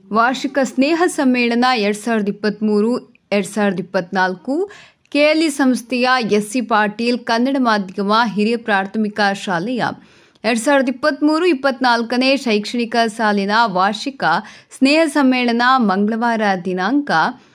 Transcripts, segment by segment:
ವಾರ್ಷಿಕ ಸ್ನೇಹ ಸಮ್ಮೇಳನ 2023-2024 ಕೆಎಲ್ಇ ಸಂಸ್ಥೆಯ ಎಸ್ಸಿ ಪಾಟೀಲ್ ಕನ್ನಡ ಮಾಧ್ಯಮ ಹಿರಿಯ ಪ್ರಾಥಮಿಕ ಶಾಲೆಯ 2023-24ನೇ ಶೈಕ್ಷಣಿಕ ಸಾಲಿನ ವಾರ್ಷಿಕ ಸ್ನೇಹ ಸಮ್ಮೇಳನ ಮಂಗಳವಾರ ದಿನಾಂಕ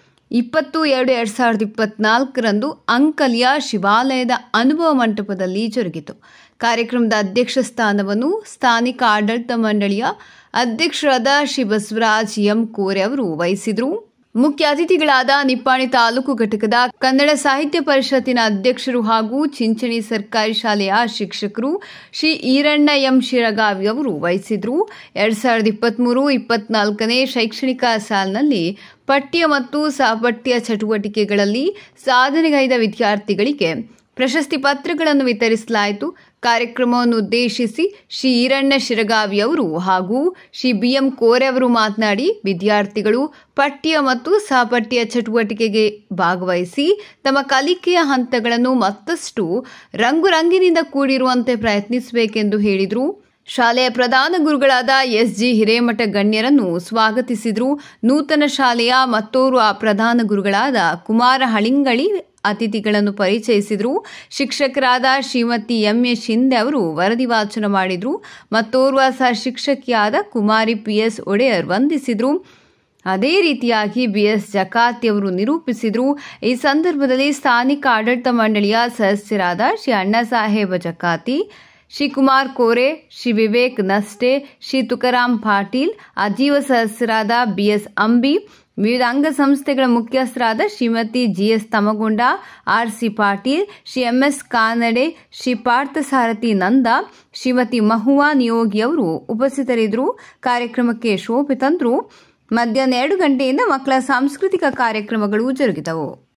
20/2/2024ರಂದು ಅಂಕಲಿಯ ಶಿವಾಲಯದ ಅನುಭವ ಮಂಟಪದಲ್ಲಿ ಜರುಗಿತು. ಕಾರ್ಯಕ್ರಮದ ಅಧ್ಯಕ್ಷ ಸ್ಥಾನವನ್ನು ಸ್ಥಾನಿಕ ಆಡಳಿತ ಮಂಡಳಿಯ ಅಧ್ಯಕ್ಷರಾದ ಶ್ರೀ ಬಸವರಾಜ್ ಎಂ ಕೋರೆ ಅವರು ವಹಿಸಿದರು. ಮುಖ್ಯ ಅತಿಥಿಗಳಾದ ನಿಪ್ಪಾಣಿ ತಾಲೂಕು ಘಟಕದ ಕನ್ನಡ ಸಾಹಿತ್ಯ ಪರಿಷತ್ತಿನ ಅಧ್ಯಕ್ಷರು ಹಾಗೂ ಚಿಂಚಣಿ ಸರ್ಕಾರಿ ಶಾಲೆಯ ಶಿಕ್ಷಕರು ಶ್ರೀ ಈರಣ್ಣ ಎಂ ಶಿರಗಾವಿ ಅವರು ವಹಿಸಿದರು. 2023-24ನೇ ಶೈಕ್ಷಣಿಕ ಸಾಲಿನಲ್ಲಿ ಪಠ್ಯ ಮತ್ತು ಸಹಪಠ್ಯ ಚಟುವಟಿಕೆಗಳಲ್ಲಿ ಸಾಧನೆಗೈದ ವಿದ್ಯಾರ್ಥಿಗಳಿಗೆ ಪ್ರಶಸ್ತಿ ಪತ್ರಗಳನ್ನು ವಿತರಿಸಲಾಯಿತು. ಕಾರ್ಯಕ್ರಮವನ್ನು ಉದ್ದೇಶಿಸಿ ಶ್ರೀ ಈರಣ್ಣ ಶಿರಗಾವಿ ಅವರು ಹಾಗೂ ಶ್ರೀ ಬಿಎಂ ಕೋರೆ ಅವರು ಮಾತನಾಡಿ, ವಿದ್ಯಾರ್ಥಿಗಳು ಪಠ್ಯ ಮತ್ತು ಸಹಪಠ್ಯ ಚಟುವಟಿಕೆಗೆ ಭಾಗವಹಿಸಿ ತಮ್ಮ ಕಲಿಕೆಯ ಹಂತಗಳನ್ನು ಮತ್ತಷ್ಟು ರಂಗುರಂಗಿನಿಂದ ಕೂಡಿರುವಂತೆ ಪ್ರಯತ್ನಿಸಬೇಕೆಂದು ಹೇಳಿದರು. ಶಾಲೆಯ ಪ್ರಧಾನ ಗುರುಗಳಾದ ಎಸ್.ಜಿ. ಹಿರೇಮಠ ಗಣ್ಯರನ್ನು ಸ್ವಾಗತಿಸಿದರು. ನೂತನ ಶಾಲೆಯ ಮತ್ತೋರ್ವ ಪ್ರಧಾನ ಗುರುಗಳಾದ ಕುಮಾರ ಹಳಿಂಗಳಿ ಅತಿಥಿಗಳನ್ನು ಪರಿಚಯಿಸಿದರು. ಶಿಕ್ಷಕರಾದ ಶ್ರೀಮತಿ ಎಂ.ಎ. ಶಿಂದೆ ಅವರು ವರದಿ ವಾಚನ ಮಾಡಿದರು. ಮತ್ತೋರ್ವ ಸಹ ಶಿಕ್ಷಕಿಯಾದ ಕುಮಾರಿ ಪಿ.ಎಸ್. ಒಡೆಯರ್ ವಂದಿಸಿದರು. ಅದೇ ರೀತಿಯಾಗಿ ಬಿ.ಎಸ್. ಜಕಾತಿ ಅವರು ನಿರೂಪಿಸಿದರು. ಈ ಸಂದರ್ಭದಲ್ಲಿ ಸ್ಥಾನಿಕ ಆಡಳಿತ ಮಂಡಳಿಯ ಸದಸ್ಯರಾದ ಶ್ರೀ ಅಣ್ಣಸಾಹೇಬ ಜಕಾತಿ, ಶ್ರೀ ಕುಮಾರ್ ಕೋರೆ, ಶ್ರೀ ವಿವೇಕ್ ನಸ್ಟೆ, ಶ್ರೀ ತುಕಾರಾಮ್ ಪಾಟೀಲ್, ಅಜೀವ ಸದಸ್ಯರಾದ ಬಿ.ಎಸ್. ಅಂಬಿ, ವಿವಿಧ ಅಂಗಸಂಸ್ಥೆಗಳ ಮುಖ್ಯಸ್ಥರಾದ Shrimati G S. Tamagonda, R C. Patil, Shri M S. Kanade, Shri Parthasarathi Nanda, Shrimati Mahua Neogi ಅವರು ಉಪಸ್ಥಿತರಿದ್ದರು. ಕಾರ್ಯಕ್ರಮಕ್ಕೆ ಶೋಭೆ ತಂದರು. ಮಧ್ಯಾಹ್ನ 2 ಗಂಟೆಯಿಂದ ಮಕ್ಕಳ ಸಾಂಸ್ಕೃತಿಕ ಕಾರ್ಯಕ್ರಮಗಳು ಜರುಗಿದವು.